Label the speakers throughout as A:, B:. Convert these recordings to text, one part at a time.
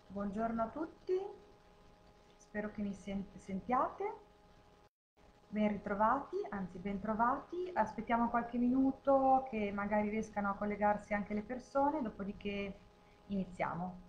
A: Buongiorno a tutti, spero che mi sentiate. Ben ritrovati, anzi ben trovati. Aspettiamo qualche minuto che magari riescano a collegarsi anche le persone, dopodiché iniziamo.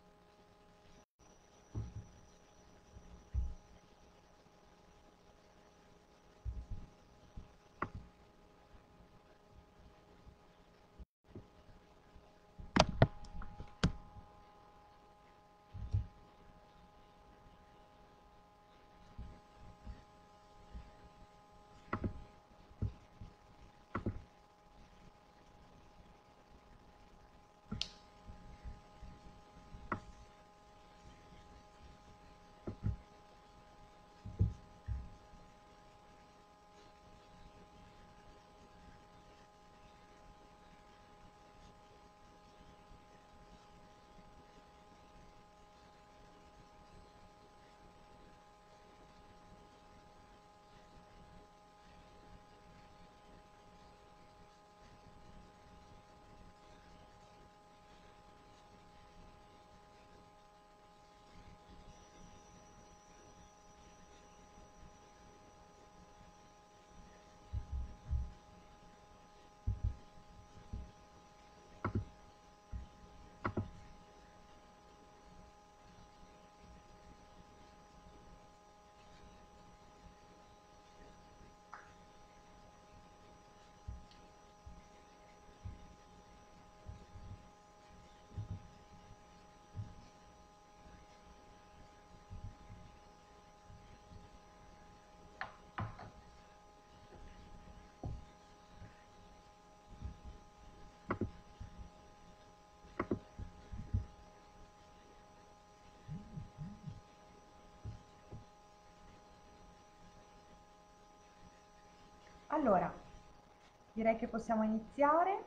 A: Allora, direi che possiamo iniziare.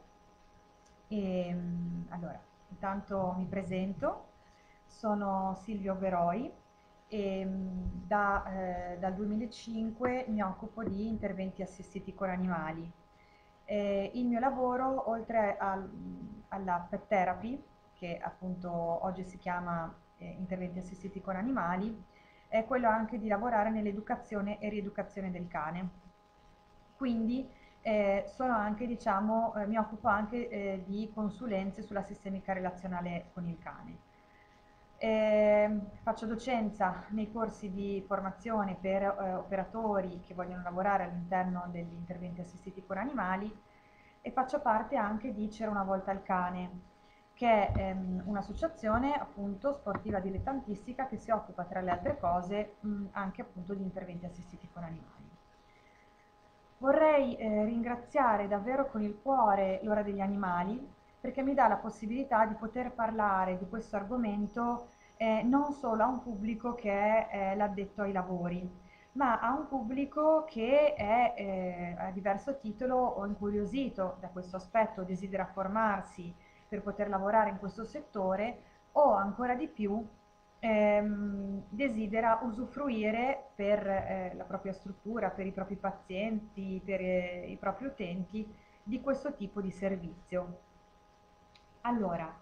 A: Allora, intanto mi presento, sono Silvia Oberoi e dal 2005 mi occupo di interventi assistiti con animali. Il mio lavoro, oltre alla pet therapy, che appunto oggi si chiama interventi assistiti con animali, è quello anche di lavorare nell'educazione e rieducazione del cane. Quindi sono anche, diciamo, mi occupo anche di consulenze sulla sistemica relazionale con il cane. Faccio docenza nei corsi di formazione per operatori che vogliono lavorare all'interno degli interventi assistiti con animali e faccio parte anche di C'era una volta il cane, che è un'associazione appunto sportiva dilettantistica che si occupa tra le altre cose anche appunto di interventi assistiti con animali. Vorrei ringraziare davvero con il cuore l'Ora degli Animali perché mi dà la possibilità di poter parlare di questo argomento non solo a un pubblico che è l'addetto ai lavori, ma a un pubblico che è a diverso titolo o incuriosito da questo aspetto, desidera formarsi per poter lavorare in questo settore o ancora di più desidera usufruire per la propria struttura, per i propri pazienti, per i propri utenti di questo tipo di servizio. Allora,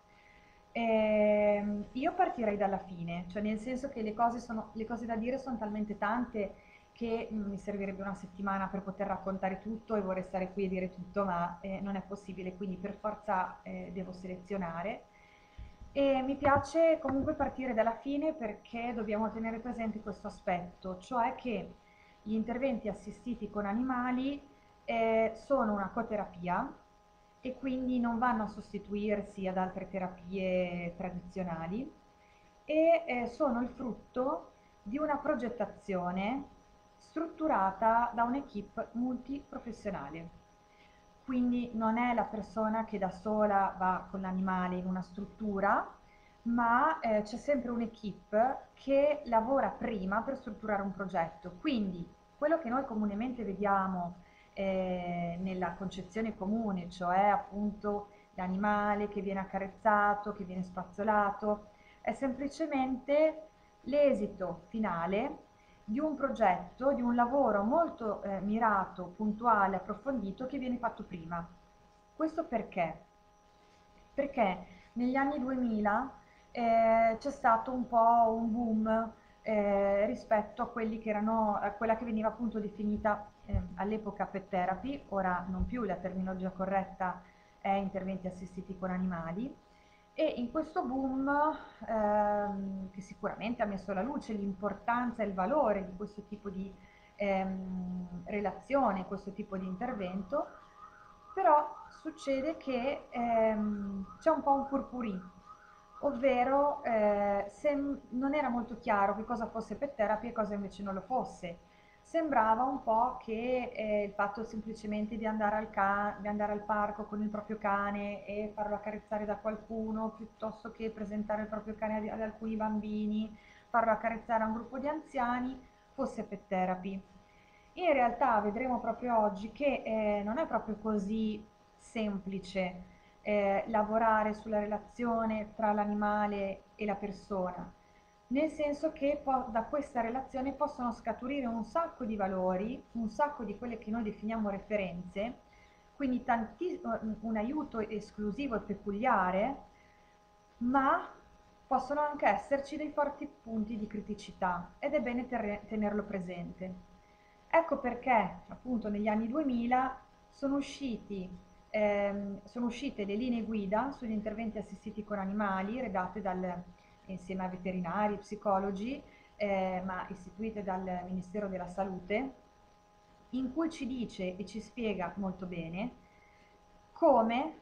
A: io partirei dalla fine, cioè nel senso che le cose da dire sono talmente tante che mi servirebbe una settimana per poter raccontare tutto e vorrei stare qui e dire tutto, ma non è possibile, quindi per forza devo selezionare. E mi piace comunque partire dalla fine perché dobbiamo tenere presente questo aspetto, cioè che gli interventi assistiti con animali sono una coterapia e quindi non vanno a sostituirsi ad altre terapie tradizionali e sono il frutto di una progettazione strutturata da un'equipe multiprofessionale. Quindi non è la persona che da sola va con l'animale in una struttura, ma c'è sempre un'equipe che lavora prima per strutturare un progetto. Quindi quello che noi comunemente vediamo nella concezione comune, cioè appunto l'animale che viene accarezzato, che viene spazzolato, è semplicemente l'esito finale di un progetto, di un lavoro molto mirato, puntuale, approfondito che viene fatto prima. Questo perché? Perché negli anni 2000 c'è stato un po' un boom rispetto a quelli che erano, a quella che veniva appunto definita all'epoca pet therapy, ora non più, la terminologia corretta è interventi assistiti con animali. E in questo boom, che sicuramente ha messo alla luce l'importanza e il valore di questo tipo di relazione, questo tipo di intervento, però succede che c'è un po' un purpurì, ovvero non era molto chiaro che cosa fosse pet therapy e cosa invece non lo fosse. Sembrava un po' che il fatto semplicemente di andare al parco con il proprio cane e farlo accarezzare da qualcuno, piuttosto che presentare il proprio cane ad alcuni bambini, farlo accarezzare a un gruppo di anziani, fosse pet therapy. In realtà vedremo proprio oggi che non è proprio così semplice lavorare sulla relazione tra l'animale e la persona, nel senso che da questa relazione possono scaturire un sacco di valori, un sacco di quelle che noi definiamo referenze, quindi un aiuto esclusivo e peculiare, ma possono anche esserci dei forti punti di criticità ed è bene tenerlo presente. Ecco perché appunto negli anni 2000 sono uscite le linee guida sugli interventi assistiti con animali redatte insieme a veterinari, psicologi, ma istituite dal Ministero della Salute, in cui ci dice e ci spiega molto bene come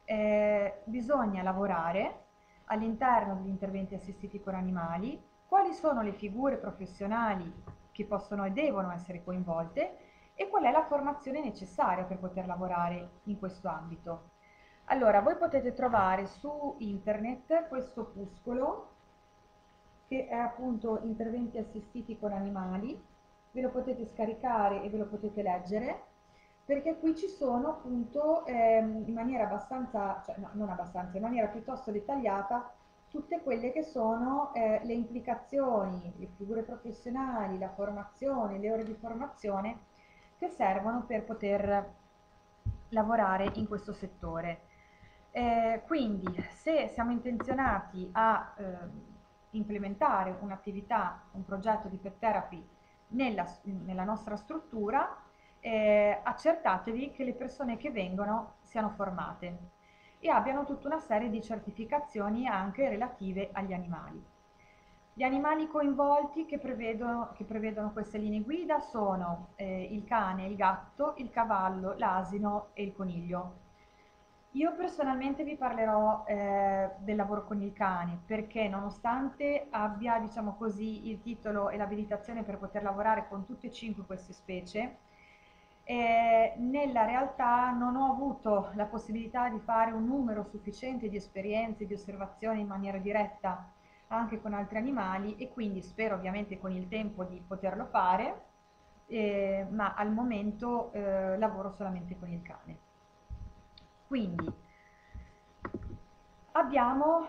A: bisogna lavorare all'interno degli interventi assistiti con animali, quali sono le figure professionali che possono e devono essere coinvolte e qual è la formazione necessaria per poter lavorare in questo ambito. Allora, voi potete trovare su internet questo opuscolo che è appunto interventi assistiti con animali, ve lo potete scaricare e ve lo potete leggere, perché qui ci sono appunto in maniera abbastanza, cioè no, non abbastanza, in maniera piuttosto dettagliata tutte quelle che sono le implicazioni, le figure professionali, la formazione, le ore di formazione che servono per poter lavorare in questo settore. Quindi se siamo intenzionati a implementare un'attività, un progetto di pet therapy nella nostra struttura, accertatevi che le persone che vengono siano formate e abbiano tutta una serie di certificazioni anche relative agli animali. Gli animali coinvolti che prevedono queste linee guida sono il cane, il gatto, il cavallo, l'asino e il coniglio. Io personalmente vi parlerò del lavoro con il cane perché nonostante abbia, diciamo così, il titolo e l'abilitazione per poter lavorare con tutte e cinque queste specie, nella realtà non ho avuto la possibilità di fare un numero sufficiente di esperienze, di osservazioni in maniera diretta anche con altri animali e quindi spero ovviamente con il tempo di poterlo fare, ma al momento lavoro solamente con il cane. Quindi abbiamo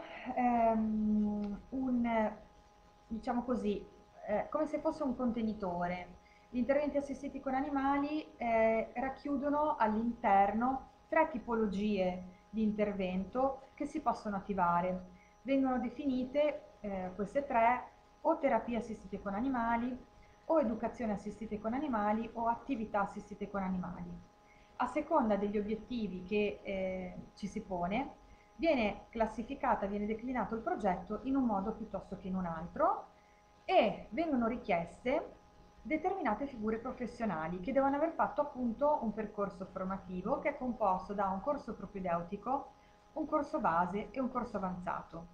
A: diciamo così, come se fosse un contenitore. Gli interventi assistiti con animali racchiudono all'interno tre tipologie di intervento che si possono attivare. Vengono definite queste tre o terapie assistite con animali, o educazione assistite con animali, o attività assistite con animali. A seconda degli obiettivi che ci si pone, viene classificata, viene declinato il progetto in un modo piuttosto che in un altro e vengono richieste determinate figure professionali che devono aver fatto appunto un percorso formativo che è composto da un corso propedeutico, un corso base e un corso avanzato.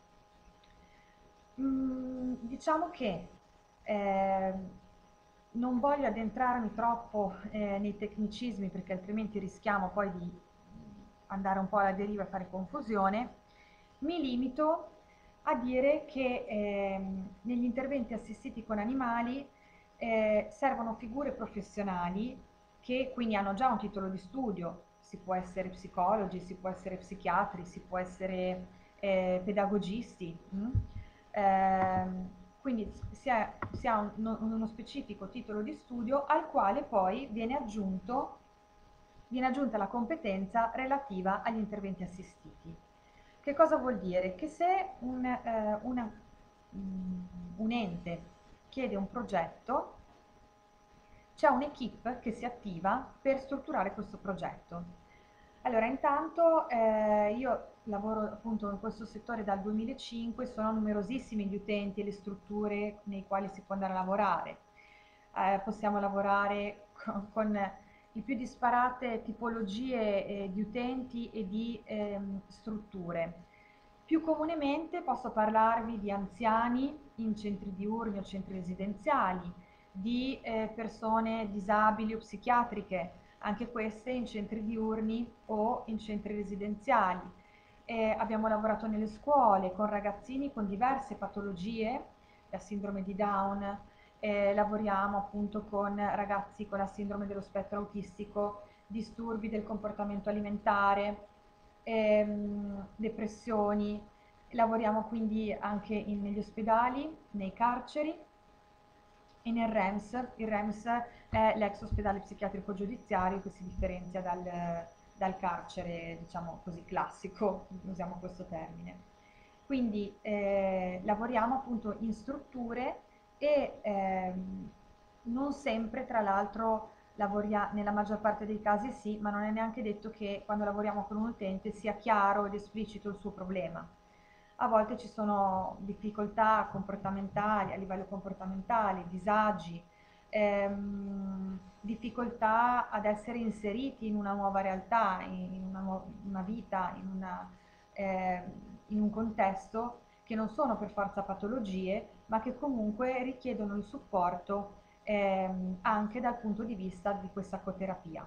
A: Diciamo che non voglio addentrarmi troppo nei tecnicismi perché altrimenti rischiamo poi di andare un po' alla deriva e fare confusione. Mi limito a dire che negli interventi assistiti con animali servono figure professionali che quindi hanno già un titolo di studio, si può essere psicologi, si può essere psichiatri, si può essere pedagogisti. Quindi si ha uno specifico titolo di studio al quale poi viene aggiunta la competenza relativa agli interventi assistiti. Che cosa vuol dire? Che se un ente chiede un progetto, c'è un'equipe che si attiva per strutturare questo progetto. Allora, intanto io lavoro appunto in questo settore dal 2005, sono numerosissimi gli utenti e le strutture nei quali si può andare a lavorare. Possiamo lavorare con le più disparate tipologie di utenti e di strutture. Più comunemente posso parlarvi di anziani in centri diurni o centri residenziali, di persone disabili o psichiatriche, anche queste in centri diurni o in centri residenziali. Abbiamo lavorato nelle scuole con ragazzini con diverse patologie, la sindrome di Down, lavoriamo appunto con ragazzi con la sindrome dello spettro autistico, disturbi del comportamento alimentare, depressioni. Lavoriamo quindi anche negli ospedali, nei carceri e nel REMS. Il REMS è l'ex ospedale psichiatrico giudiziario che si differenzia dal carcere, diciamo così, classico, usiamo questo termine. Quindi lavoriamo appunto in strutture e non sempre, tra l'altro, nella maggior parte dei casi sì, ma non è neanche detto che quando lavoriamo con un utente sia chiaro ed esplicito il suo problema. A volte ci sono difficoltà comportamentali, a livello comportamentale, disagi, difficoltà ad essere inseriti in una nuova realtà, in una vita, eh, in un contesto che non sono per forza patologie, ma che comunque richiedono il supporto anche dal punto di vista di questa coterapia.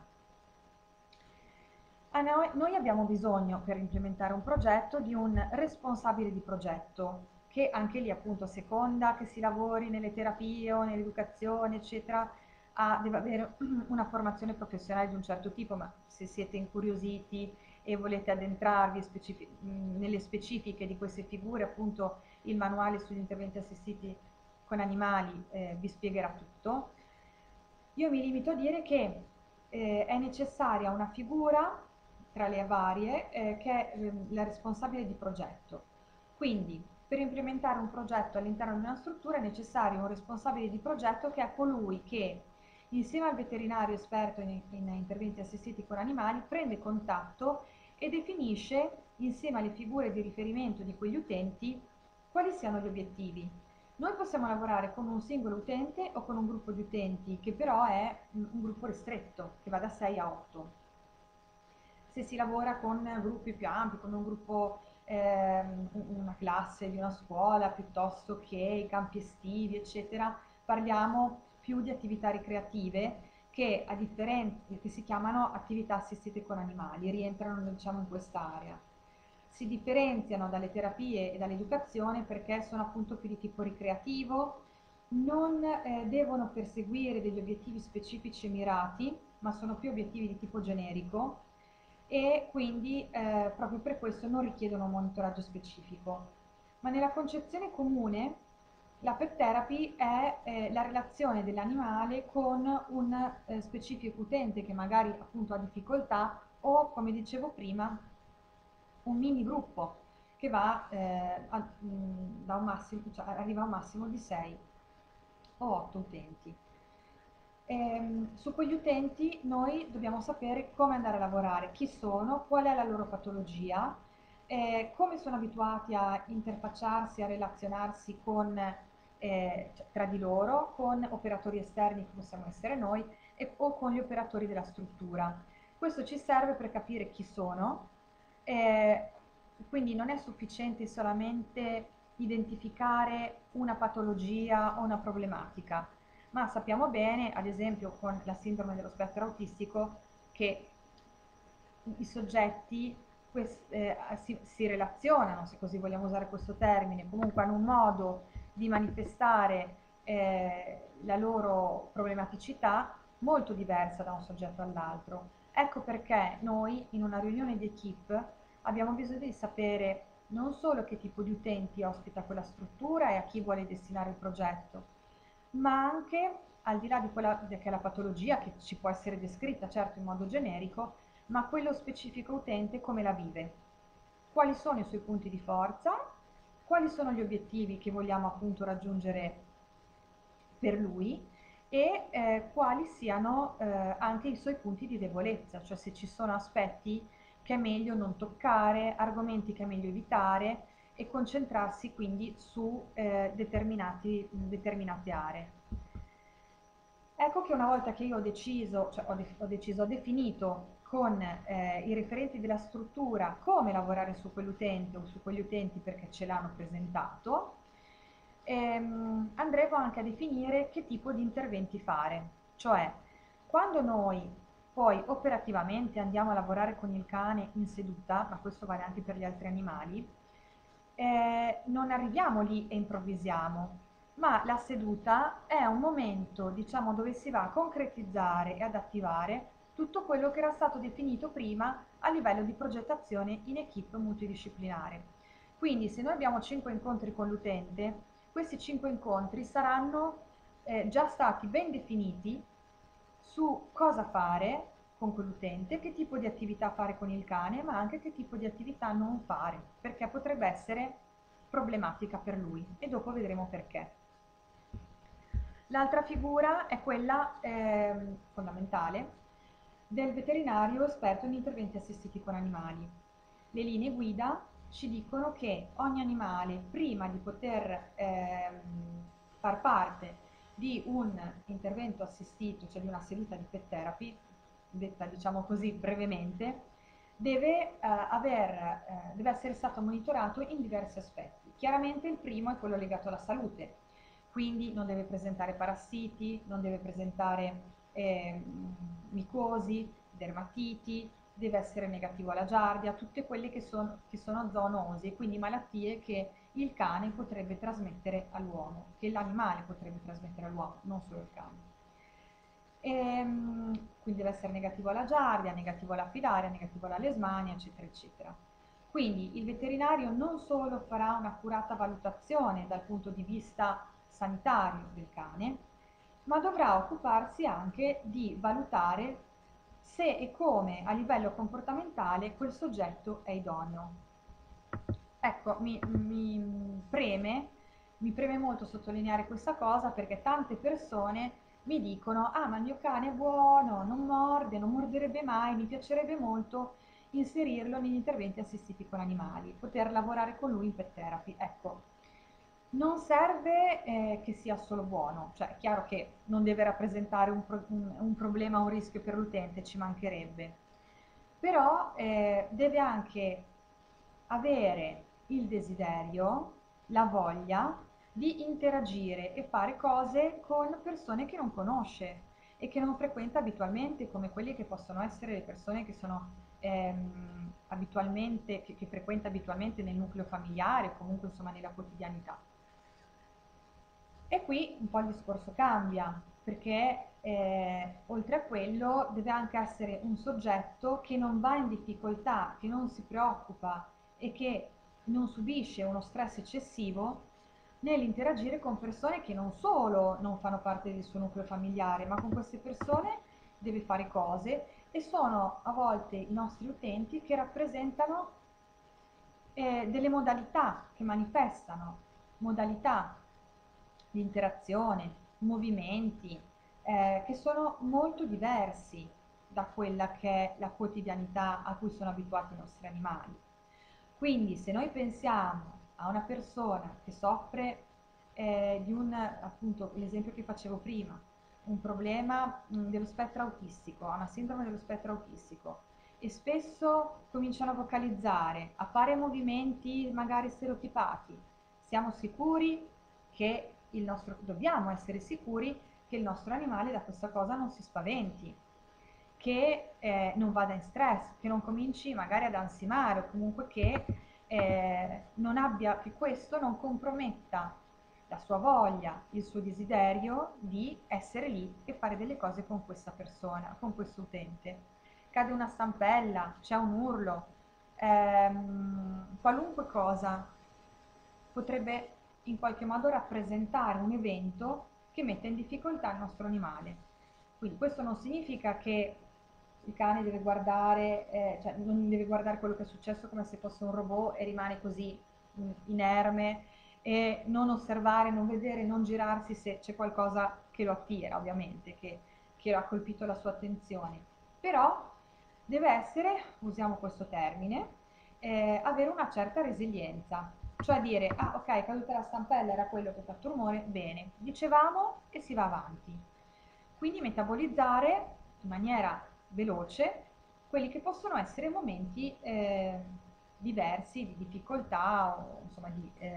A: Noi abbiamo bisogno per implementare un progetto di un responsabile di progetto, che anche lì appunto a seconda che si lavori nelle terapie o nell'educazione eccetera, deve avere una formazione professionale di un certo tipo, ma se siete incuriositi e volete addentrarvi nelle specifiche di queste figure, appunto il manuale sugli interventi assistiti con animali vi spiegherà tutto. Io mi limito a dire che è necessaria una figura tra le varie che è la responsabile di progetto. Quindi per implementare un progetto all'interno di una struttura è necessario un responsabile di progetto che è colui che insieme al veterinario esperto in interventi assistiti con animali prende contatto e definisce insieme alle figure di riferimento di quegli utenti quali siano gli obiettivi. Noi possiamo lavorare con un singolo utente o con un gruppo di utenti che però è un gruppo ristretto, che va da 6 a 8. Se si lavora con gruppi più ampi, come un gruppo, una classe di una scuola, piuttosto che i campi estivi, eccetera, parliamo più di attività ricreative che, che si chiamano attività assistite con animali, rientrano diciamo in quest'area. Si differenziano dalle terapie e dall'educazione perché sono appunto più di tipo ricreativo, non devono perseguire degli obiettivi specifici e mirati, ma sono più obiettivi di tipo generico e quindi proprio per questo non richiedono un monitoraggio specifico. Ma nella concezione comune la pet therapy è la relazione dell'animale con un specifico utente che magari appunto ha difficoltà o, come dicevo prima, un mini gruppo che va da un massimo, cioè arriva a un massimo di 6 o 8 utenti. Su quegli utenti noi dobbiamo sapere come andare a lavorare, chi sono, qual è la loro patologia, come sono abituati a interfacciarsi, a relazionarsi con, cioè, tra di loro, con operatori esterni che possiamo essere noi o con gli operatori della struttura. Questo ci serve per capire chi sono, quindi non è sufficiente solamente identificare una patologia o una problematica, ma sappiamo bene, ad esempio con la sindrome dello spettro autistico, che i soggetti si relazionano, se così vogliamo usare questo termine, comunque hanno un modo di manifestare la loro problematicità molto diversa da un soggetto all'altro. Ecco perché noi in una riunione di equipe abbiamo bisogno di sapere non solo che tipo di utenti ospita quella struttura e a chi vuole destinare il progetto, ma anche al di là di quella che è la patologia, che ci può essere descritta certo in modo generico, ma quello specifico utente come la vive. quali sono i suoi punti di forza, quali sono gli obiettivi che vogliamo appunto raggiungere per lui e quali siano anche i suoi punti di debolezza, cioè se ci sono aspetti che è meglio non toccare, argomenti che è meglio evitare e concentrarsi quindi su determinate aree. Ecco che una volta che io ho deciso, cioè ho definito con i referenti della struttura come lavorare su quell'utente o su quegli utenti perché ce l'hanno presentato, andremo anche a definire che tipo di interventi fare. Cioè, quando noi poi operativamente andiamo a lavorare con il cane in seduta, ma questo vale anche per gli altri animali, non arriviamo lì e improvvisiamo, ma la seduta è un momento, diciamo, dove si va a concretizzare e ad attivare tutto quello che era stato definito prima a livello di progettazione in equipe multidisciplinare. Quindi se noi abbiamo 5 incontri con l'utente, questi 5 incontri saranno già stati ben definiti su cosa fare con quell'utente, che tipo di attività fare con il cane, ma anche che tipo di attività non fare, perché potrebbe essere problematica per lui e dopo vedremo perché. L'altra figura è quella fondamentale del veterinario esperto in interventi assistiti con animali. Le linee guida ci dicono che ogni animale, prima di poter far parte di un intervento assistito, cioè di una seduta di pet therapy, detta diciamo così brevemente, deve essere stato monitorato in diversi aspetti. Chiaramente il primo è quello legato alla salute, quindi non deve presentare parassiti, non deve presentare micosi, dermatiti, deve essere negativo alla giardia, tutte quelle che sono zoonosi, quindi malattie che il cane potrebbe trasmettere all'uomo, che l'animale potrebbe trasmettere all'uomo, non solo il cane. Quindi deve essere negativo alla giardia, negativo alla filaria, negativo alla lesmania, eccetera, eccetera. Quindi il veterinario non solo farà un'accurata valutazione dal punto di vista sanitario del cane, ma dovrà occuparsi anche di valutare se e come a livello comportamentale quel soggetto è idoneo. Ecco, mi preme molto sottolineare questa cosa perché tante persone mi dicono: ah, ma il mio cane è buono, non morde, non morderebbe mai, mi piacerebbe molto inserirlo negli interventi assistiti con animali, poter lavorare con lui in pet therapy. Ecco, non serve che sia solo buono, cioè è chiaro che non deve rappresentare un problema o un rischio per l'utente, ci mancherebbe, però deve anche avere il desiderio, la voglia di interagire e fare cose con persone che non conosce e che non frequenta abitualmente, come quelle che possono essere le persone che sono abitualmente, che frequenta abitualmente nel nucleo familiare o comunque insomma nella quotidianità. E qui un po' il discorso cambia, perché oltre a quello deve anche essere un soggetto che non va in difficoltà, che non si preoccupa e che non subisce uno stress eccessivo nell'interagire con persone che non solo non fanno parte del suo nucleo familiare, ma con queste persone deve fare cose e sono a volte i nostri utenti che rappresentano delle modalità che manifestano, modalità di interazione, movimenti, che sono molto diversi da quella che è la quotidianità a cui sono abituati i nostri animali. Quindi se noi pensiamo a una persona che soffre di appunto, l'esempio che facevo prima, un problema dello spettro autistico, ha una sindrome dello spettro autistico e spesso cominciano a vocalizzare, a fare movimenti magari stereotipati, siamo sicuri che dobbiamo essere sicuri che il nostro animale da questa cosa non si spaventi, che non vada in stress, che non cominci magari ad ansimare o comunque che che questo non comprometta la sua voglia, il suo desiderio di essere lì e fare delle cose con questa persona, con questo utente. Cade una stampella, c'è un urlo, qualunque cosa potrebbe in qualche modo rappresentare un evento che mette in difficoltà il nostro animale. Quindi questo non significa che il cane deve guardare, cioè non deve guardare quello che è successo come se fosse un robot e rimane così inerme e non osservare, non vedere, non girarsi se c'è qualcosa che lo attira, ovviamente, che ha colpito la sua attenzione. Però deve essere, usiamo questo termine, avere una certa resilienza, cioè dire, ah ok, è caduta la stampella, era quello che ha fatto rumore, bene, dicevamo e si va avanti. Quindi metabolizzare in maniera veloce quelli che possono essere momenti diversi di difficoltà o insomma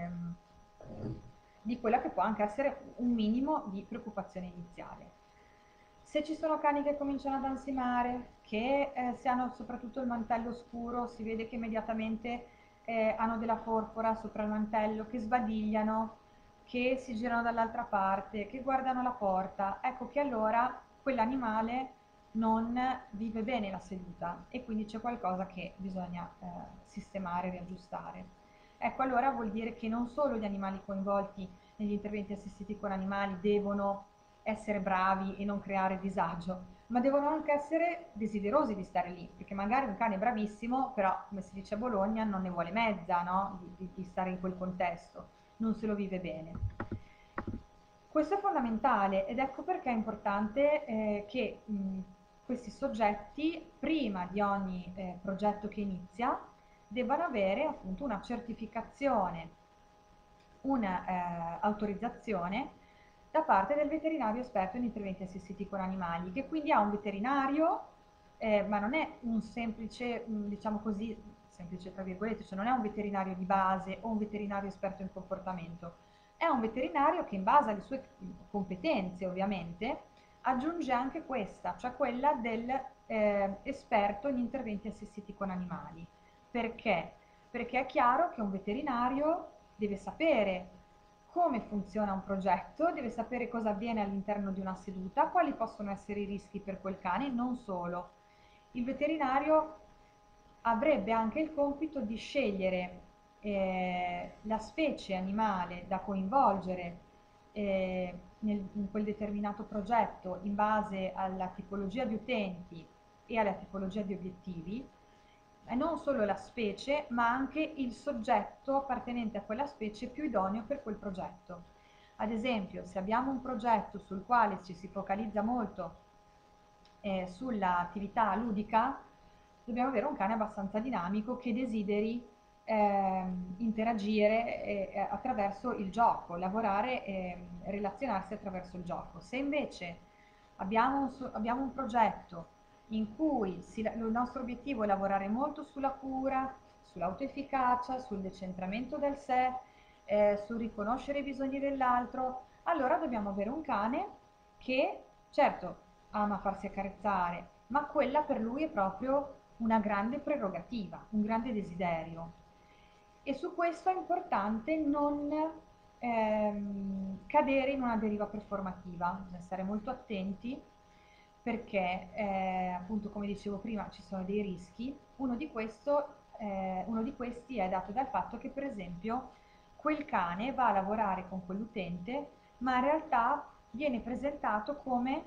A: di quella che può anche essere un minimo di preoccupazione iniziale. Se ci sono cani che cominciano ad ansimare, che se hanno soprattutto il mantello scuro, si vede che immediatamente hanno della porpora sopra il mantello, che sbadigliano, che si girano dall'altra parte, che guardano la porta, ecco che allora quell'animale non vive bene la seduta e quindi c'è qualcosa che bisogna sistemare, riaggiustare. Ecco, allora vuol dire che non solo gli animali coinvolti negli interventi assistiti con animali devono essere bravi e non creare disagio, ma devono anche essere desiderosi di stare lì, perché magari un cane è bravissimo, però come si dice a Bologna non ne vuole mezza, no? Di stare in quel contesto, non se lo vive bene. Questo è fondamentale ed ecco perché è importante che questi soggetti, prima di ogni progetto che inizia, debbano avere appunto una certificazione, un'autorizzazione da parte del veterinario esperto in interventi assistiti con animali, che quindi ha un veterinario, ma non è un semplice, diciamo così, semplice tra virgolette, cioè non è un veterinario di base o un veterinario esperto in comportamento, è un veterinario che in base alle sue competenze ovviamente aggiunge anche questa, cioè quella del esperto in interventi assistiti con animali. Perché? Perché è chiaro che un veterinario deve sapere come funziona un progetto, deve sapere cosa avviene all'interno di una seduta, quali possono essere i rischi per quel cane, non solo. Il veterinario avrebbe anche il compito di scegliere la specie animale da coinvolgere in quel determinato progetto in base alla tipologia di utenti e alla tipologia di obiettivi, e non solo la specie, ma anche il soggetto appartenente a quella specie più idoneo per quel progetto. Ad esempio, se abbiamo un progetto sul quale ci si focalizza molto sull'attività ludica, dobbiamo avere un cane abbastanza dinamico che desideri interagire attraverso il gioco, lavorare e relazionarsi attraverso il gioco. Se invece abbiamo un progetto in cui il nostro obiettivo è lavorare molto sulla cura, sull'autoefficacia, sul decentramento del sé, sul riconoscere i bisogni dell'altro, allora dobbiamo avere un cane che, certo, ama farsi accarezzare, ma quella per lui è proprio una grande prerogativa, un grande desiderio. E su questo è importante non cadere in una deriva performativa, bisogna stare molto attenti perché, appunto, come dicevo prima, ci sono dei rischi. Uno di questi è dato dal fatto che, per esempio, quel cane va a lavorare con quell'utente, ma in realtà viene presentato come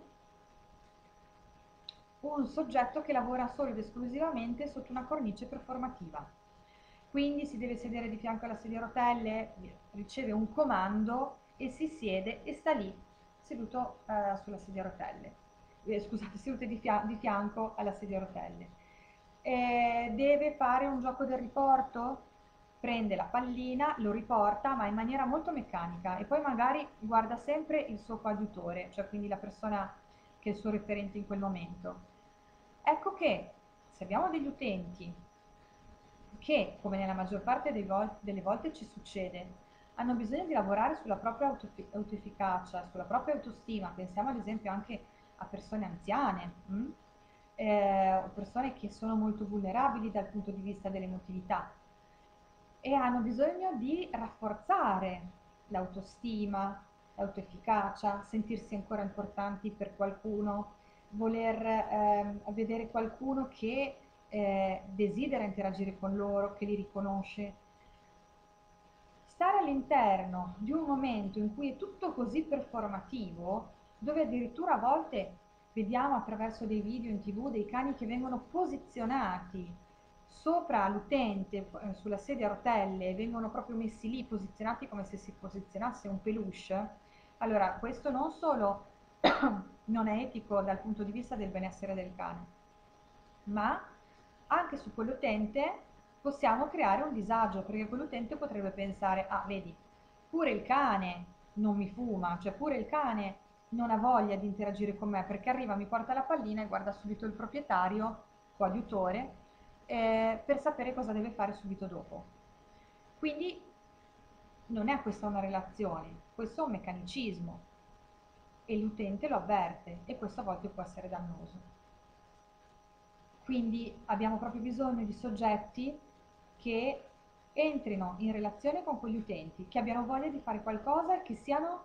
A: un soggetto che lavora solo ed esclusivamente sotto una cornice performativa. Quindi si deve sedere di fianco alla sedia a rotelle, riceve un comando e si siede e sta lì seduto sulla sedia a rotelle. Scusate, seduto di fianco alla sedia a rotelle. Deve fare un gioco del riporto, prende la pallina, lo riporta, ma in maniera molto meccanica e poi magari guarda sempre il suo coadiutore, cioè quindi la persona che è il suo referente in quel momento. Ecco che se abbiamo degli utenti che, come nella maggior parte delle volte ci succede, hanno bisogno di lavorare sulla propria autoefficacia, sulla propria autostima, pensiamo ad esempio anche a persone anziane, o persone che sono molto vulnerabili dal punto di vista dell'emotività e hanno bisogno di rafforzare l'autostima, l'autoefficacia, sentirsi ancora importanti per qualcuno, voler vedere qualcuno che desidera interagire con loro, che li riconosce. Stare all'interno di un momento in cui è tutto così performativo, dove addirittura a volte vediamo attraverso dei video in TV dei cani che vengono posizionati sopra l'utente sulla sedia a rotelle e vengono proprio messi lì, posizionati come se si posizionasse un peluche, allora questo non solo non è etico dal punto di vista del benessere del cane, ma anche su quell'utente possiamo creare un disagio, perché quell'utente potrebbe pensare, ah vedi, pure il cane non mi fuma, cioè pure il cane non ha voglia di interagire con me, perché arriva, mi porta la pallina e guarda subito il proprietario, coadiutore, per sapere cosa deve fare subito dopo. Quindi non è questa una relazione, questo è un meccanicismo e l'utente lo avverte e questo a volte può essere dannoso. Quindi abbiamo proprio bisogno di soggetti che entrino in relazione con quegli utenti, che abbiano voglia di fare qualcosa e che siano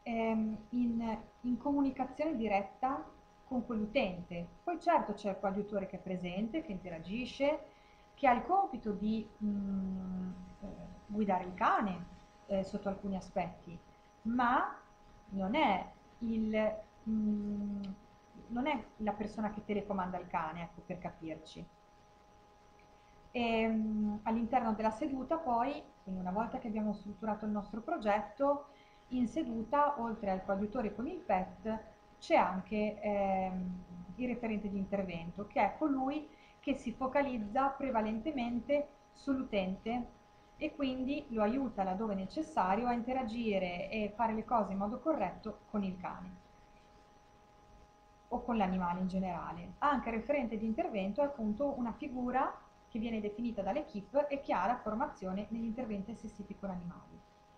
A: in comunicazione diretta con quell'utente. Poi certo c'è il coadiutore che è presente, che interagisce, che ha il compito di guidare il cane sotto alcuni aspetti, ma non è il, mh, non è la persona che telecomanda il cane, ecco, per capirci. All'interno della seduta poi, quindi una volta che abbiamo strutturato il nostro progetto, in seduta, oltre al coadiutore con il PET, c'è anche il referente di intervento, che è colui che si focalizza prevalentemente sull'utente e quindi lo aiuta laddove necessario a interagire e fare le cose in modo corretto con il cane o con l'animale in generale. Anche il referente di intervento è appunto una figura che viene definita dall'equipe e che ha la formazione negli interventi assistiti con animali.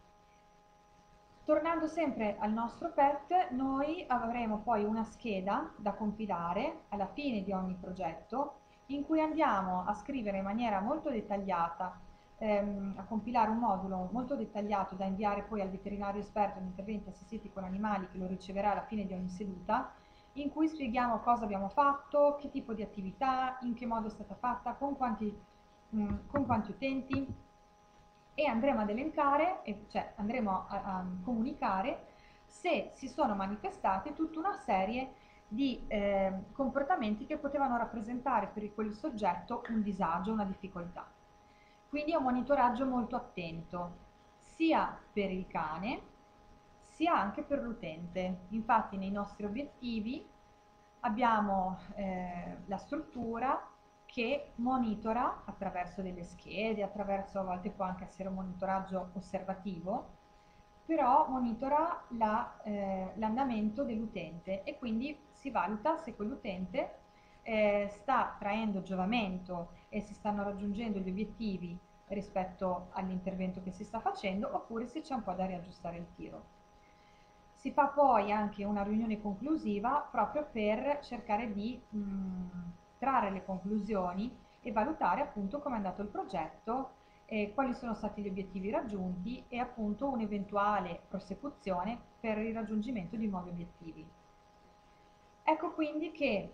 A: Tornando sempre al nostro PET, noi avremo poi una scheda da compilare alla fine di ogni progetto in cui andiamo a scrivere in maniera molto dettagliata, a compilare un modulo molto dettagliato da inviare poi al veterinario esperto in interventi assistiti con animali che lo riceverà alla fine di ogni seduta, in cui spieghiamo cosa abbiamo fatto, che tipo di attività, in che modo è stata fatta, con quanti utenti, e andremo ad elencare, cioè andremo a comunicare se si sono manifestate tutta una serie di comportamenti che potevano rappresentare per quel soggetto un disagio, una difficoltà. Quindi è un monitoraggio molto attento, sia per il cane, sia anche per l'utente. Infatti nei nostri obiettivi abbiamo la struttura che monitora attraverso delle schede, attraverso, a volte può anche essere un monitoraggio osservativo, però monitora l'andamento dell'utente e quindi si valuta se quell'utente sta traendo giovamento e si stanno raggiungendo gli obiettivi rispetto all'intervento che si sta facendo oppure se c'è un po' da riaggiustare il tiro. Si fa poi anche una riunione conclusiva proprio per cercare di trarre le conclusioni e valutare appunto come è andato il progetto, quali sono stati gli obiettivi raggiunti e appunto un'eventuale prosecuzione per il raggiungimento di nuovi obiettivi. Ecco quindi che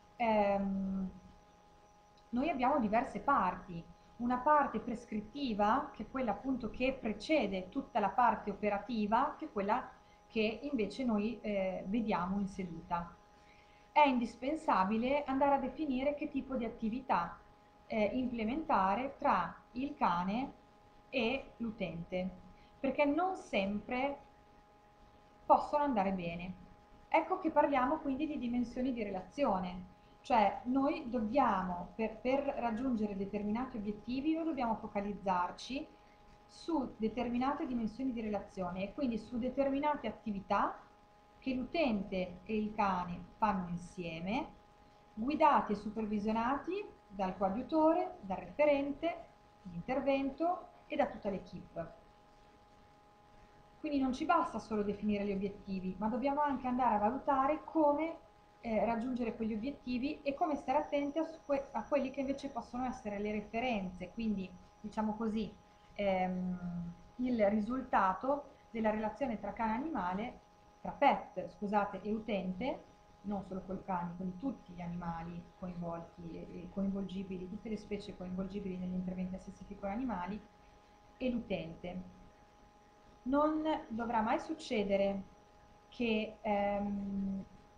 A: noi abbiamo diverse parti. Una parte prescrittiva, che è quella appunto che precede tutta la parte operativa, che è quella che invece noi vediamo in seduta. È indispensabile andare a definire che tipo di attività implementare tra il cane e l'utente, perché non sempre possono andare bene. Ecco che parliamo quindi di dimensioni di relazione, cioè noi dobbiamo, per raggiungere determinati obiettivi, noi dobbiamo focalizzarci su determinate dimensioni di relazione e quindi su determinate attività che l'utente e il cane fanno insieme, guidati e supervisionati dal coadiutore, dal referente di intervento e da tutta l'equipe. Quindi non ci basta solo definire gli obiettivi, ma dobbiamo anche andare a valutare come raggiungere quegli obiettivi e come stare attenti a quelli che invece possono essere le referenze, quindi diciamo così il risultato della relazione tra cane e animale, tra pet, scusate, e utente, non solo col cane, quindi tutti gli animali coinvolti e coinvolgibili, tutte le specie coinvolgibili negli interventi assistiti con animali e l'utente. Non dovrà mai succedere che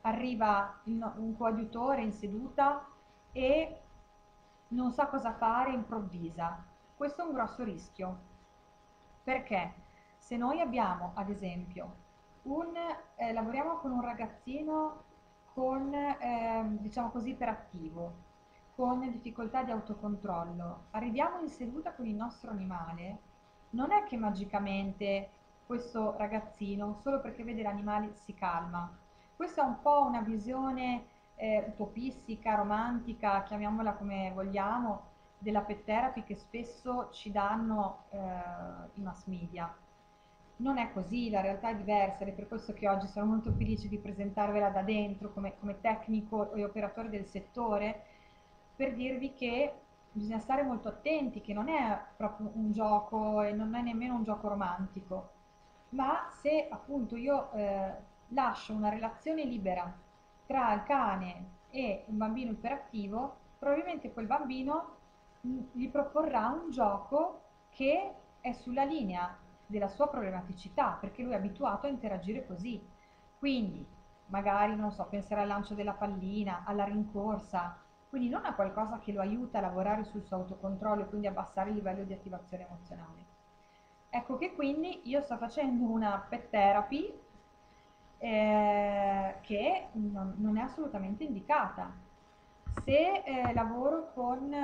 A: arriva un coadiutore in seduta e non sa cosa fare, improvvisa. Questo è un grosso rischio, perché se noi abbiamo, ad esempio, lavoriamo con un ragazzino con, diciamo così, iperattivo, con difficoltà di autocontrollo, arriviamo in seduta con il nostro animale, non è che magicamente questo ragazzino, solo perché vede l'animale, si calma. Questa è un po' una visione utopistica, romantica, chiamiamola come vogliamo, della pet therapy che spesso ci danno i mass media. Non è così, la realtà è diversa ed è per questo che oggi sono molto felice di presentarvela da dentro come tecnico e operatore del settore, per dirvi che bisogna stare molto attenti, che non è proprio un gioco e non è nemmeno un gioco romantico, ma se appunto io lascio una relazione libera tra il cane e un bambino iperattivo, probabilmente quel bambino gli proporrà un gioco che è sulla linea della sua problematicità, perché lui è abituato a interagire così. Quindi, magari, non so, penserà al lancio della pallina, alla rincorsa, quindi non a qualcosa che lo aiuta a lavorare sul suo autocontrollo e quindi abbassare il livello di attivazione emozionale. Ecco che quindi io sto facendo una pet therapy che non è assolutamente indicata. Se lavoro con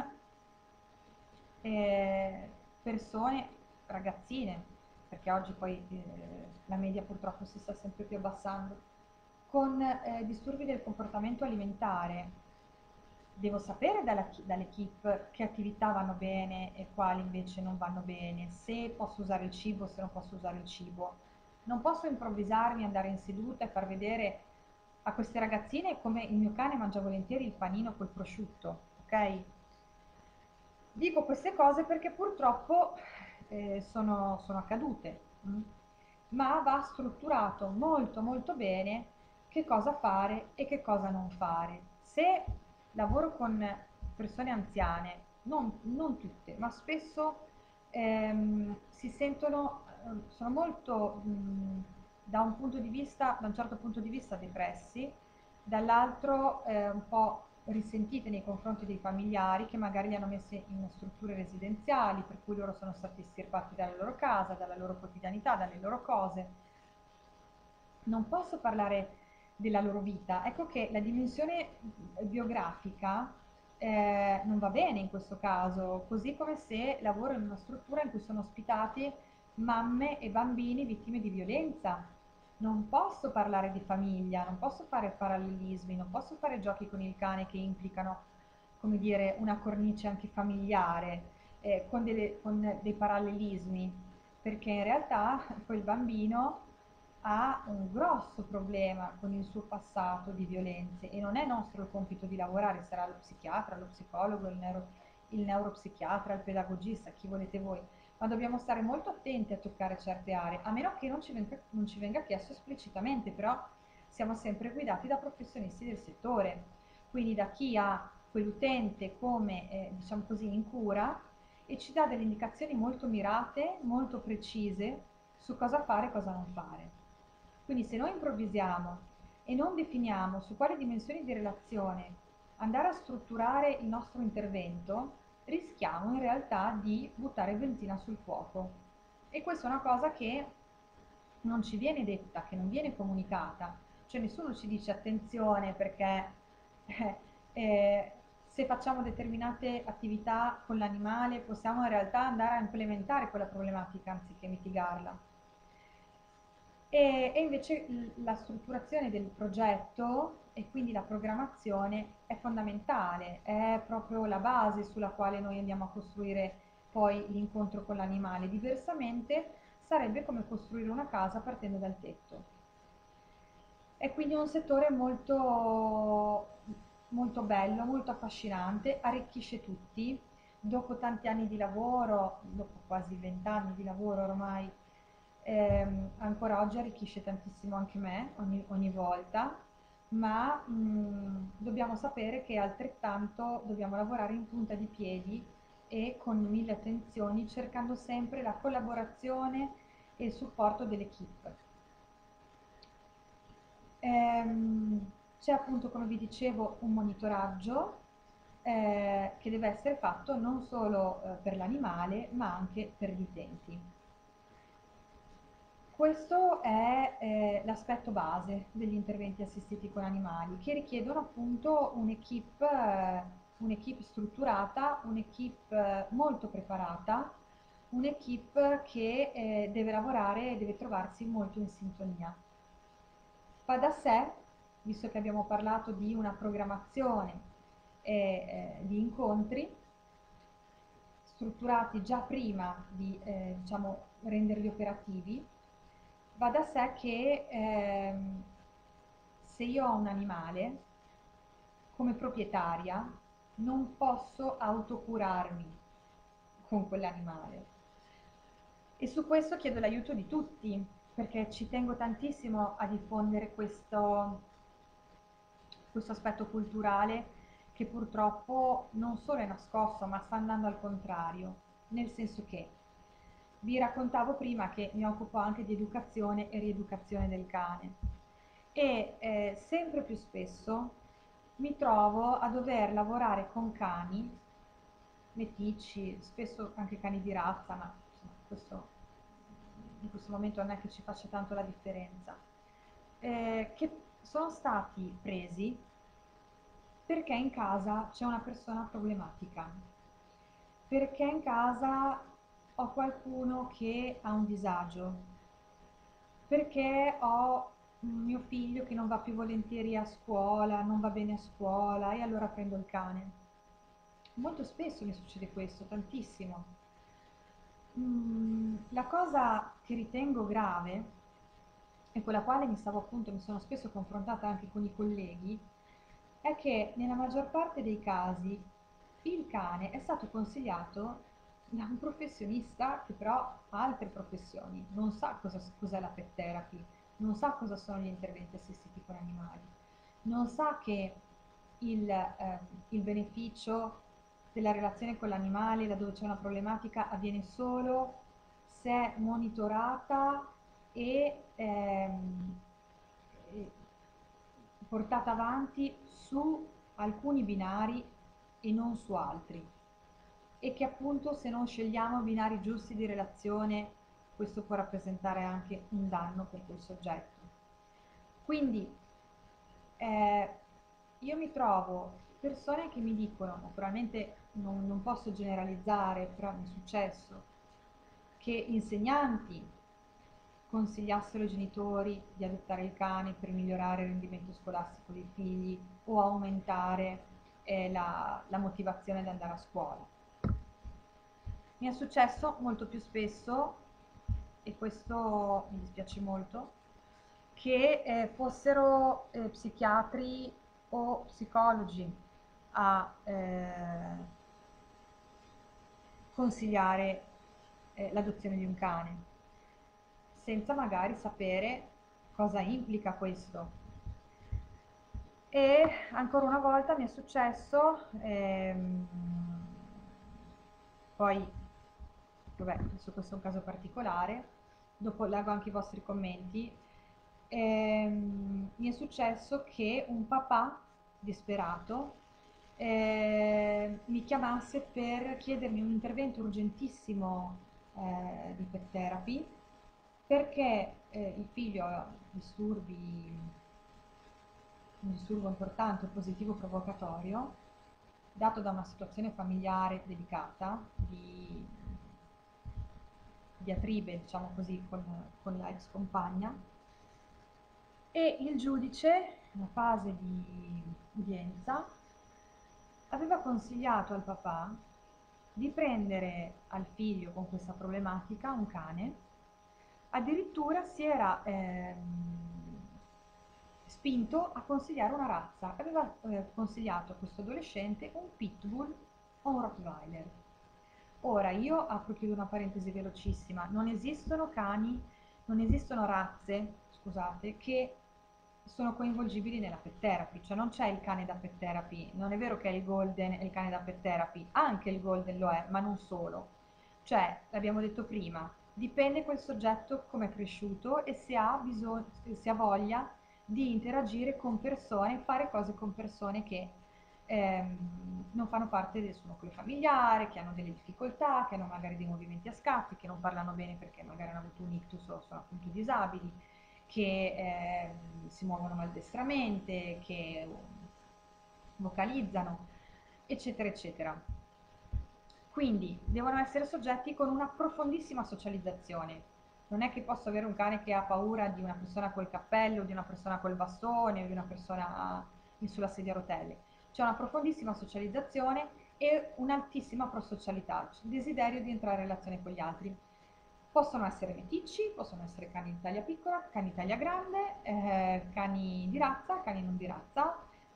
A: eh, persone, ragazzine, perché oggi poi la media purtroppo si sta sempre più abbassando, con disturbi del comportamento alimentare, devo sapere dall'equipe che attività vanno bene e quali invece non vanno bene, se posso usare il cibo, se non posso usare il cibo. Non posso improvvisarmi, andare in seduta e far vedere a queste ragazzine come il mio cane mangia volentieri il panino col prosciutto, ok? Dico queste cose perché purtroppo sono accadute, ma va strutturato molto molto bene che cosa fare e che cosa non fare. Se lavoro con persone anziane, non tutte, ma spesso si sentono, sono molto da un punto di vista, da un certo punto di vista depressi, dall'altro un po' risentite nei confronti dei familiari che magari li hanno messi in strutture residenziali, per cui loro sono stati estirpati dalla loro casa, dalla loro quotidianità, dalle loro cose. Non posso parlare della loro vita. Ecco che la dimensione biografica non va bene in questo caso, così come se lavoro in una struttura in cui sono ospitati mamme e bambini vittime di violenza. Non posso parlare di famiglia, non posso fare parallelismi, non posso fare giochi con il cane che implicano, come dire, una cornice anche familiare, con dei parallelismi, perché in realtà quel bambino ha un grosso problema con il suo passato di violenze e non è nostro il compito di lavorare, sarà lo psichiatra, lo psicologo, il neuropsichiatra, il pedagogista, chi volete voi, ma dobbiamo stare molto attenti a toccare certe aree, a meno che non ci venga chiesto esplicitamente, però siamo sempre guidati da professionisti del settore, quindi da chi ha quell'utente come, diciamo così, in cura e ci dà delle indicazioni molto mirate, molto precise su cosa fare e cosa non fare. Quindi se noi improvvisiamo e non definiamo su quali dimensioni di relazione andare a strutturare il nostro intervento, rischiamo in realtà di buttare benzina sul fuoco. E questa è una cosa che non ci viene detta, che non viene comunicata. Cioè nessuno ci dice attenzione perché eh, eh, se facciamo determinate attività con l'animale possiamo in realtà andare a implementare quella problematica anziché mitigarla. E invece la strutturazione del progetto e quindi la programmazione è fondamentale, è proprio la base sulla quale noi andiamo a costruire poi l'incontro con l'animale. Diversamente sarebbe come costruire una casa partendo dal tetto. È quindi un settore molto, molto bello, molto affascinante, arricchisce tutti. Dopo tanti anni di lavoro, dopo quasi 20 anni di lavoro ormai, ancora oggi arricchisce tantissimo anche me, ogni volta, ma dobbiamo sapere che altrettanto dobbiamo lavorare in punta di piedi e con mille attenzioni, cercando sempre la collaborazione e il supporto dell'equipe. c'è appunto, come vi dicevo, un monitoraggio che deve essere fatto non solo per l'animale, ma anche per gli utenti. Questo è l'aspetto base degli interventi assistiti con animali, che richiedono appunto un'equipe strutturata, un'equipe molto preparata, un'equipe che deve lavorare e deve trovarsi molto in sintonia. Va da sé, visto che abbiamo parlato di una programmazione di incontri, strutturati già prima di diciamo, renderli operativi, va da sé che se io ho un animale, come proprietaria, non posso autocurarmi con quell'animale. E su questo chiedo l'aiuto di tutti, perché ci tengo tantissimo a diffondere questo aspetto culturale che purtroppo non solo è nascosto, ma sta andando al contrario, nel senso che vi raccontavo prima che mi occupo anche di educazione e rieducazione del cane e sempre più spesso mi trovo a dover lavorare con cani meticci, spesso anche cani di razza, ma insomma, in questo momento non è che ci faccia tanto la differenza, che sono stati presi perché in casa c'è una persona problematica, perché in casa ho qualcuno che ha un disagio, perché ho mio figlio che non va più volentieri a scuola, non va bene a scuola e allora prendo il cane. Molto spesso mi succede questo, tantissimo. La cosa che ritengo grave e con la quale mi sono spesso confrontata anche con i colleghi, è che nella maggior parte dei casi il cane è stato consigliato da un professionista che però ha altre professioni, non sa cos'è la pet therapy, non sa cosa sono gli interventi assistiti con animali, non sa che il beneficio della relazione con l'animale, laddove c'è una problematica, avviene solo se è monitorata e portata avanti su alcuni binari e non su altri, e che appunto se non scegliamo binari giusti di relazione questo può rappresentare anche un danno per quel soggetto. Quindi eh, io mi trovo persone che mi dicono, naturalmente non posso generalizzare, però mi è successo, che insegnanti consigliassero ai genitori di adottare il cane per migliorare il rendimento scolastico dei figli o aumentare la motivazione ad andare a scuola. Mi è successo molto più spesso, e questo mi dispiace molto, che fossero psichiatri o psicologi a consigliare l'adozione di un cane, senza magari sapere cosa implica questo. E ancora una volta mi è successo, poi, vabbè, adesso questo è un caso particolare, dopo leggo anche i vostri commenti, mi è successo che un papà disperato mi chiamasse per chiedermi un intervento urgentissimo di pet therapy perché il figlio ha un disturbo importante, un positivo provocatorio, dato da una situazione familiare delicata, di diatribe, diciamo così, con la ex compagna, e il giudice, in una fase di udienza, aveva consigliato al papà di prendere al figlio con questa problematica un cane, addirittura si era spinto a consigliare una razza, aveva consigliato a questo adolescente un pitbull o un rottweiler. Ora io apro e chiudo una parentesi velocissima, non esistono cani, non esistono razze, scusate, che sono coinvolgibili nella pet therapy, cioè non c'è il cane da pet therapy, non è vero che è il golden e il cane da pet therapy, anche il golden lo è, ma non solo. Cioè, l'abbiamo detto prima, dipende quel soggetto come è cresciuto e se ha bisogno, se ha voglia di interagire con persone, fare cose con persone che non fanno parte del suo nucleo familiare, che hanno delle difficoltà, che hanno magari dei movimenti a scatti, che non parlano bene perché magari hanno avuto un ictus o sono appunto disabili, che si muovono maldestramente, che vocalizzano, eccetera, eccetera. Quindi devono essere soggetti con una profondissima socializzazione. Non è che posso avere un cane che ha paura di una persona col cappello, di una persona col bastone o di una persona sulla sedia a rotelle. C'è una profondissima socializzazione e un'altissima prosocialità, cioè il desiderio di entrare in relazione con gli altri. Possono essere meticci, possono essere cani di taglia piccola, cani di taglia grande, cani di razza, cani non di razza,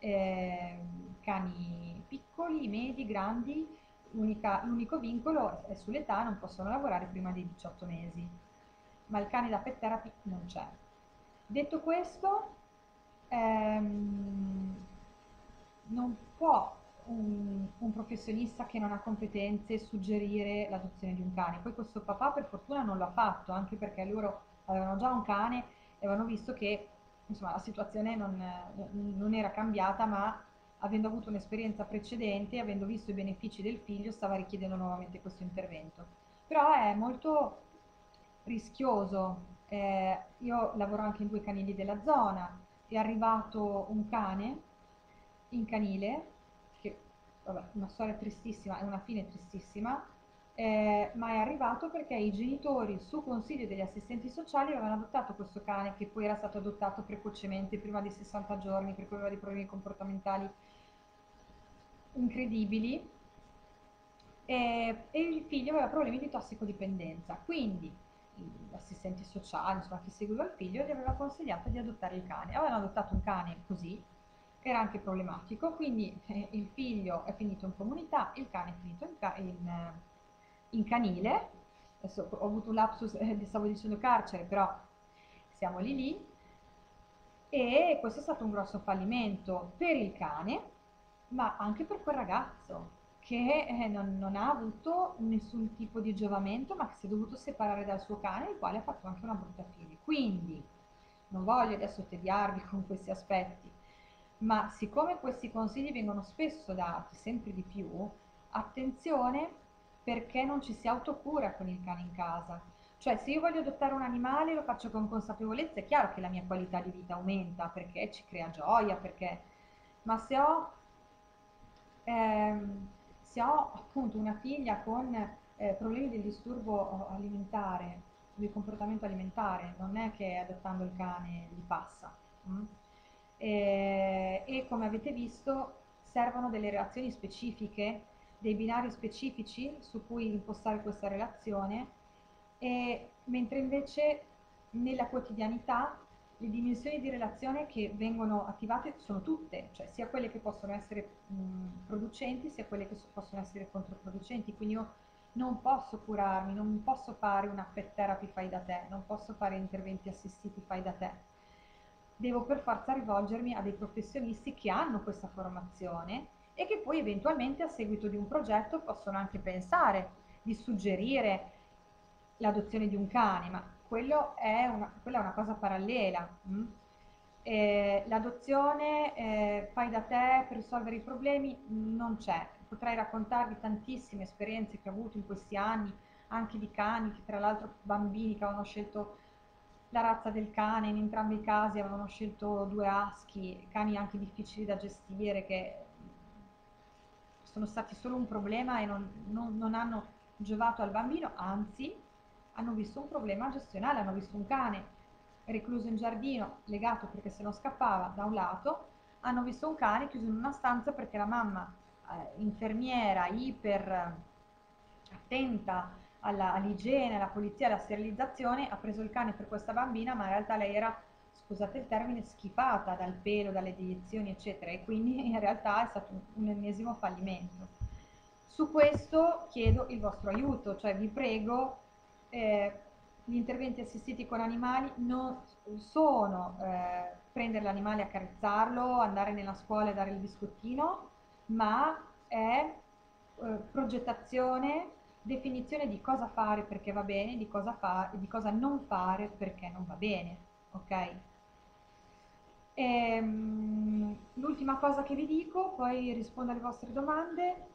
A: cani piccoli, medi, grandi. L'unico vincolo è sull'età, non possono lavorare prima dei 18 mesi, ma il cane da pet therapy non c'è. Detto questo, non può un professionista che non ha competenze suggerire l'adozione di un cane. Poi questo papà per fortuna non l'ha fatto, anche perché loro avevano già un cane e avevano visto che insomma, la situazione non era cambiata, ma avendo avuto un'esperienza precedente, avendo visto i benefici del figlio, stava richiedendo nuovamente questo intervento. Però è molto rischioso. Io lavoro anche in 2 canili della zona, è arrivato un cane in canile, che vabbè, una storia tristissima, è una fine tristissima, ma è arrivato perché i genitori, su consiglio degli assistenti sociali, avevano adottato questo cane che poi era stato adottato precocemente, prima dei 60 giorni, perché aveva dei problemi comportamentali incredibili e il figlio aveva problemi di tossicodipendenza. Quindi gli assistenti sociali, insomma chi seguiva il figlio, gli aveva consigliato di adottare il cane. Avevano adottato un cane così, era anche problematico, quindi il figlio è finito in comunità, il cane è finito in canile. Adesso ho avuto un lapsus, stavo dicendo carcere, però siamo lì lì. E questo è stato un grosso fallimento per il cane, ma anche per quel ragazzo che non ha avuto nessun tipo di giovamento, ma che si è dovuto separare dal suo cane, il quale ha fatto anche una brutta fine. Quindi non voglio adesso tediarvi con questi aspetti, ma siccome questi consigli vengono spesso dati sempre di più, attenzione perché non ci si autocura con il cane in casa. Cioè, se io voglio adottare un animale lo faccio con consapevolezza, è chiaro che la mia qualità di vita aumenta perché ci crea gioia, perché... ma ehm, se ho appunto una figlia con problemi del disturbo alimentare, del comportamento alimentare, non è che adottando il cane gli passa. Mm? E come avete visto servono delle relazioni specifiche, dei binari specifici su cui impostare questa relazione, mentre invece nella quotidianità le dimensioni di relazione che vengono attivate sono tutte, cioè sia quelle che possono essere producenti, sia quelle che possono essere controproducenti. Quindi io non posso curarmi, non posso fare una pet therapy fai da te, non posso fare interventi assistiti fai da te. Devo per forza rivolgermi a dei professionisti che hanno questa formazione e che poi eventualmente a seguito di un progetto possono anche pensare di suggerire l'adozione di un cane, ma quella è una cosa parallela. L'adozione fai da te per risolvere i problemi non c'è. Potrei raccontarvi tantissime esperienze che ho avuto in questi anni, anche di cani, che tra l'altro bambini che avevano scelto la razza del cane, in entrambi i casi avevano scelto 2 husky, cani anche difficili da gestire, che sono stati solo un problema e non hanno giovato al bambino, anzi hanno visto un problema gestionale, hanno visto un cane recluso in giardino, legato perché se non scappava da un lato, hanno visto un cane chiuso in una stanza perché la mamma, infermiera, iper attenta all'igiene, alla pulizia, alla sterilizzazione, ha preso il cane per questa bambina, ma in realtà lei era, scusate il termine, schifata dal pelo, dalle deiezioni, eccetera, e quindi in realtà è stato un ennesimo fallimento. Su questo chiedo il vostro aiuto, cioè vi prego, gli interventi assistiti con animali non sono prendere l'animale e accarezzarlo, andare nella scuola e dare il biscottino, ma è progettazione, definizione di cosa fare perché va bene, di cosa non fare perché non va bene, ok? L'ultima cosa che vi dico, poi rispondo alle vostre domande.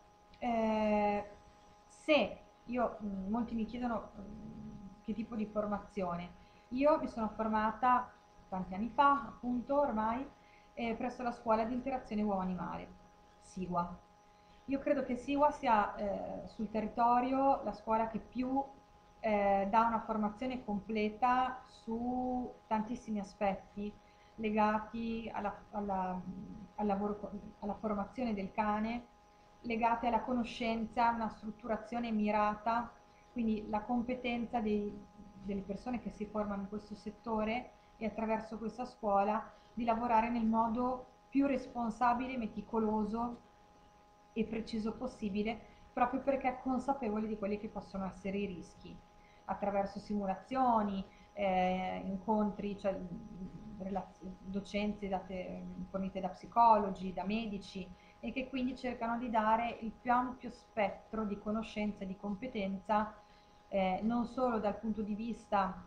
A: Se io, molti mi chiedono che tipo di formazione. Io mi sono formata tanti anni fa, appunto, ormai, presso la scuola di interazione uomo-animale, SIWA. Io credo che SIWA sia sul territorio la scuola che più dà una formazione completa su tantissimi aspetti legati al lavoro, alla formazione del cane, legati alla conoscenza, una strutturazione mirata, quindi la competenza delle persone che si formano in questo settore e attraverso questa scuola di lavorare nel modo più responsabile, meticoloso e preciso possibile, proprio perché consapevoli di quelli che possono essere i rischi, attraverso simulazioni, incontri, cioè docenze fornite da psicologi, da medici, e che quindi cercano di dare il più ampio spettro di conoscenza e di competenza, non solo dal punto di vista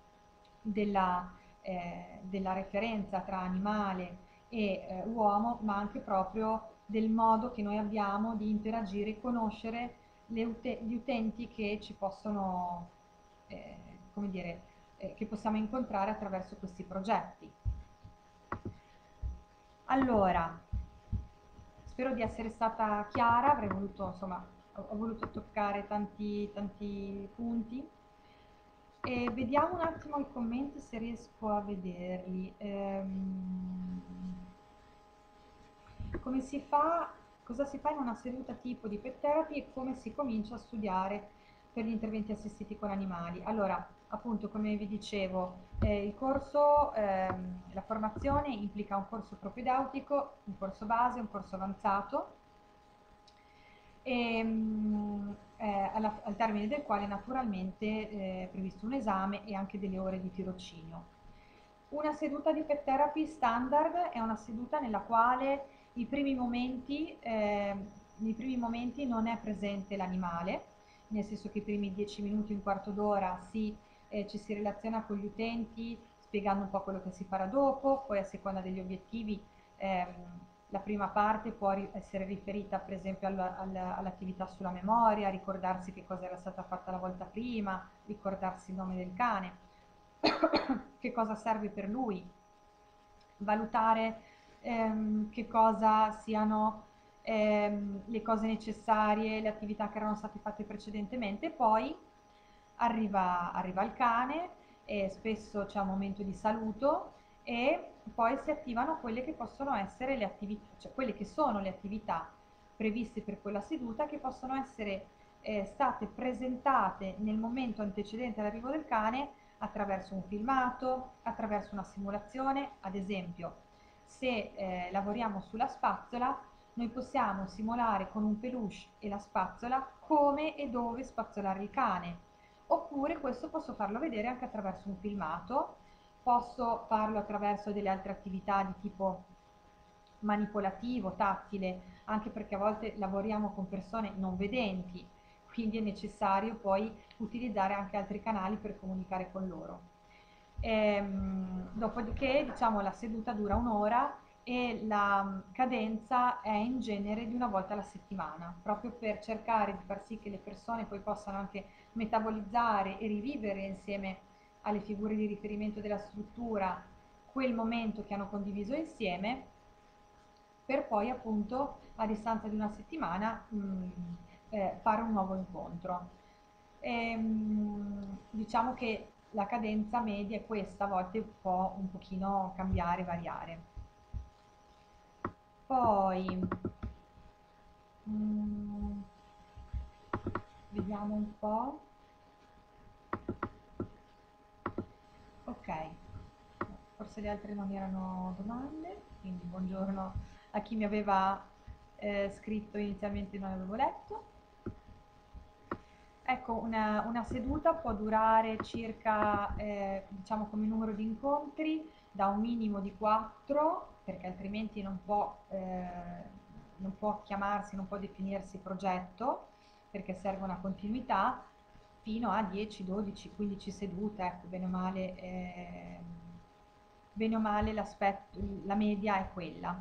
A: della referenza tra animale e uomo, ma anche proprio del modo che noi abbiamo di interagire e conoscere gli utenti che ci possono, come dire, che possiamo incontrare attraverso questi progetti. Allora, spero di essere stata chiara, avrei voluto, insomma, ho voluto toccare tanti punti. E vediamo un attimo i commenti se riesco a vederli. Come si fa, cosa si fa in una seduta tipo di pet therapy e come si comincia a studiare per gli interventi assistiti con animali? Allora, appunto, come vi dicevo, il corso, la formazione implica un corso propedeutico, un corso base, un corso avanzato, al termine del quale naturalmente è previsto un esame e anche delle ore di tirocinio. Una seduta di pet therapy standard è una seduta nella quale nei primi momenti non è presente l'animale, nel senso che i primi 10 minuti, un quarto d'ora ci si relaziona con gli utenti spiegando un po' quello che si farà dopo, poi a seconda degli obiettivi la prima parte può essere riferita per esempio all'attività sulla memoria, ricordarsi che cosa era stata fatta la volta prima, ricordarsi il nome del cane, che cosa serve per lui, valutare che cosa siano le cose necessarie, le attività che erano state fatte precedentemente, poi arriva il cane e spesso c'è un momento di saluto e poi si attivano quelle che possono essere le attività, cioè quelle che sono le attività previste per quella seduta, che possono essere state presentate nel momento antecedente all'arrivo del cane attraverso un filmato, attraverso una simulazione. Ad esempio, se lavoriamo sulla spazzola, noi possiamo simulare con un peluche e la spazzola come e dove spazzolare il cane, oppure questo posso farlo vedere anche attraverso un filmato, posso farlo attraverso delle altre attività di tipo manipolativo, tattile, anche perché a volte lavoriamo con persone non vedenti, quindi è necessario poi utilizzare anche altri canali per comunicare con loro. Dopodiché, diciamo, la seduta dura un'ora e la cadenza è in genere di una volta alla settimana, proprio per cercare di far sì che le persone poi possano anche metabolizzare e rivivere insieme alle figure di riferimento della struttura quel momento che hanno condiviso insieme, per poi appunto a distanza di una settimana fare un nuovo incontro. Diciamo che la cadenza media è questa, a volte può un pochino cambiare, variare. Poi vediamo un po'. Ok, forse le altre non erano domande, quindi buongiorno a chi mi aveva scritto inizialmente e non avevo letto. Ecco, una seduta può durare circa, diciamo come numero di incontri, da un minimo di 4, perché altrimenti non può chiamarsi, non può definirsi progetto, perché serve una continuità, fino a 10, 12, 15 sedute, ecco, bene o male, bene o male la media è quella.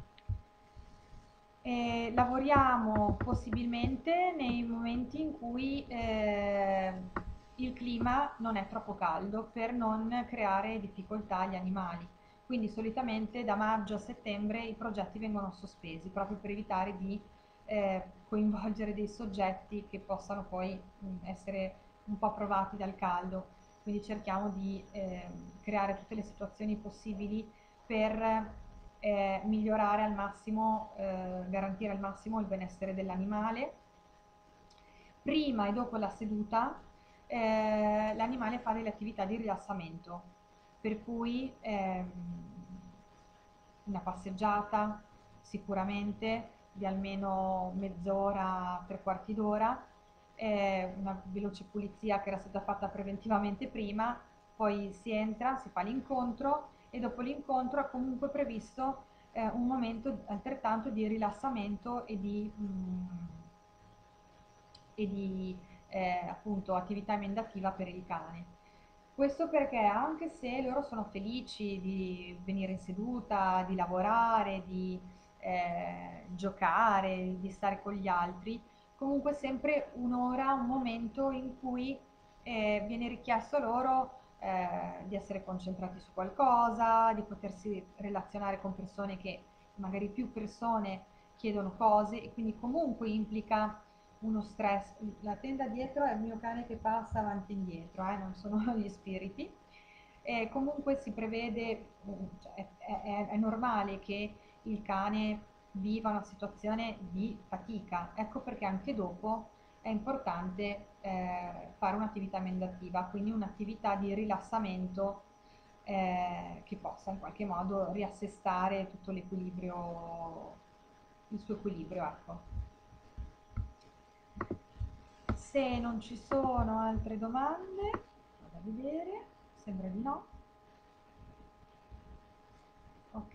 A: Lavoriamo possibilmente nei momenti in cui il clima non è troppo caldo per non creare difficoltà agli animali. Quindi solitamente da maggio a settembre i progetti vengono sospesi proprio per evitare di coinvolgere dei soggetti che possano poi essere un po' provati dal caldo. Quindi cerchiamo di creare tutte le situazioni possibili per migliorare al massimo, garantire al massimo il benessere dell'animale. Prima e dopo la seduta l'animale fa delle attività di rilassamento, per cui una passeggiata sicuramente di almeno mezz'ora, tre quarti d'ora, una veloce pulizia che era stata fatta preventivamente prima, poi si entra, si fa l'incontro e dopo l'incontro è comunque previsto un momento altrettanto di rilassamento e di appunto attività emendativa per il cane. Questo perché anche se loro sono felici di venire in seduta, di lavorare, di giocare, di stare con gli altri, comunque sempre un'ora, un momento in cui viene richiesto loro di essere concentrati su qualcosa, di potersi relazionare con persone che magari più persone chiedono cose e quindi comunque implica uno stress. La tenda dietro è il mio cane che passa avanti e indietro, non sono gli spiriti. E comunque si prevede, cioè è normale che il cane viva una situazione di fatica. Ecco perché anche dopo è importante fare un'attività emendativa, quindi un'attività di rilassamento che possa in qualche modo riassestare tutto l'equilibrio, il suo equilibrio, ecco. Se non ci sono altre domande, vado a vedere, sembra di no. Ok,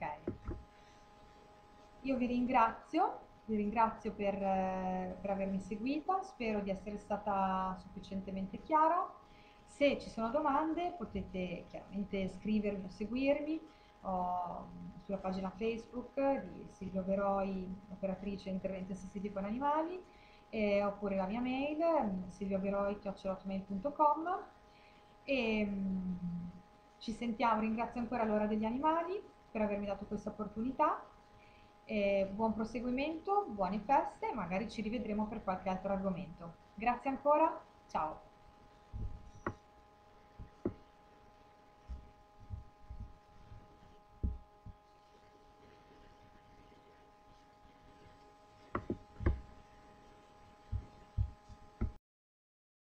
A: io vi ringrazio per avermi seguita, spero di essere stata sufficientemente chiara. Se ci sono domande potete chiaramente scrivermi o seguirmi sulla pagina Facebook di Silvia Veroi, operatrice interventi assistiti con animali, oppure la mia mail silviaveroi@hotmail.com e ci sentiamo, ringrazio ancora l'Ora degli Animali per avermi dato questa opportunità. Buon proseguimento, buone feste, magari ci rivedremo per qualche altro argomento. Grazie ancora, ciao!